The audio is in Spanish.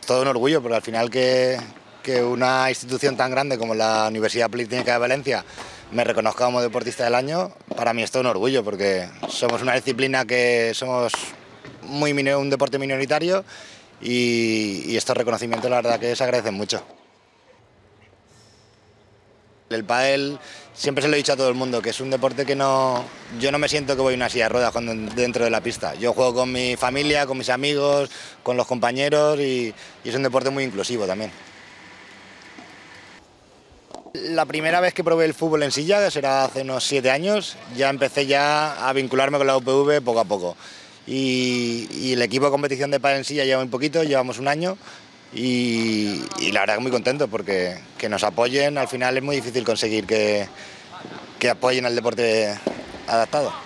Todo un orgullo, porque al final que una institución tan grande como la Universidad Politécnica de Valencia me reconozca como deportista del año, para mí es todo un orgullo, porque somos una disciplina que somos un deporte minoritario y estos reconocimientos la verdad que se agradecen mucho. El pádel siempre se lo he dicho a todo el mundo, que es un deporte que yo no me siento que voy en una silla de ruedas dentro de la pista. Yo juego con mi familia, con mis amigos, con los compañeros y es un deporte muy inclusivo también. La primera vez que probé el fútbol en silla, que será hace unos 7 años, ya empecé a vincularme con la UPV poco a poco. Y el equipo de competición de pádel en silla lleva muy poquito, llevamos un año y la verdad que muy contento porque que nos apoyen, al final es muy difícil conseguir que apoyen al deporte adaptado.